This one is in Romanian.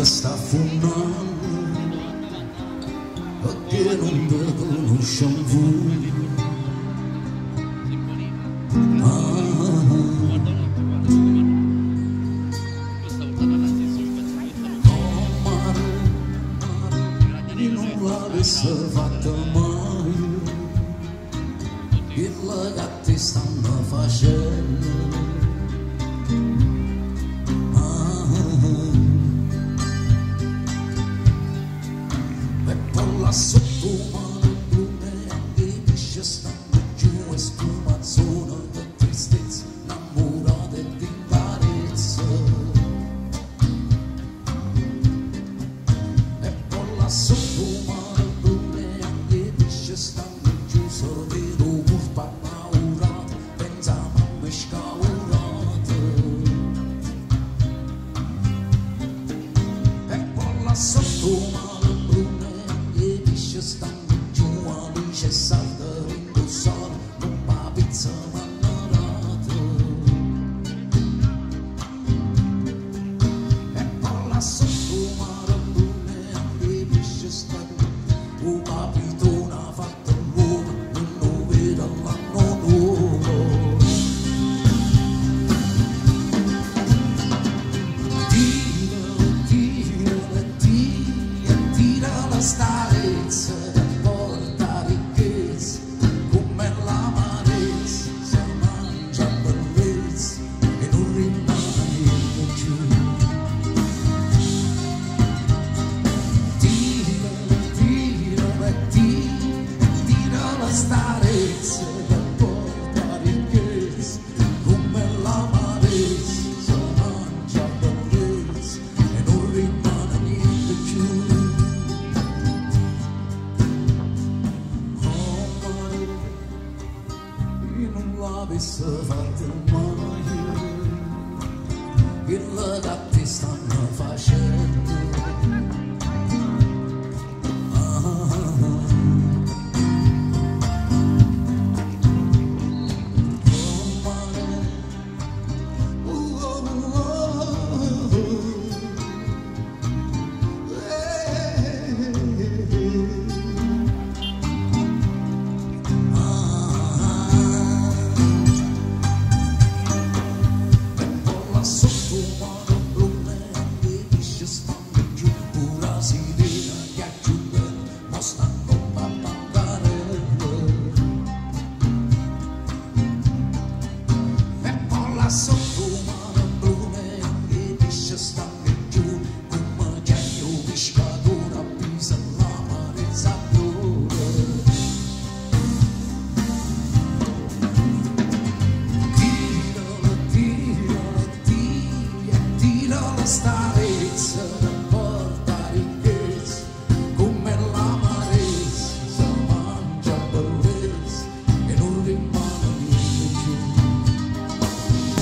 sta fumando perché non ti conosciamo più. Non l'avesse fatta mai il gatti stanno facendo. E poi là sotto mano blume i pesci stanno giù e sfumazzone di tristezza innamorata e di imparezza. E poi là sotto mano blume i pesci stanno giù solito curva maurata pensa mamma scaurata. E poi là sotto mano blume i pesci stanno giù a luce salta indossata con una pizza mannarata. E poi là sotto mano blume i pesci stanno una pitona fatta l'uomo non vede l'anno nuovo. Tira la starezza da porta ricchezza come l'amarezza si mangia bellezza e non rimane più. Tira la starezza da porta ricchezza come l'amarezza si mangia bellezza e non rimane niente più. Non l'avesse fatta mai il gatti stanno facendo. Sotto mano blume i pesci stanno giù pura sirena che aggiunge ma stanno a bancarelle. E poi là sotto mano blume i pesci stanno giù come ghiaio pescatore a Pisa l'amarezza pure. Tira la starezza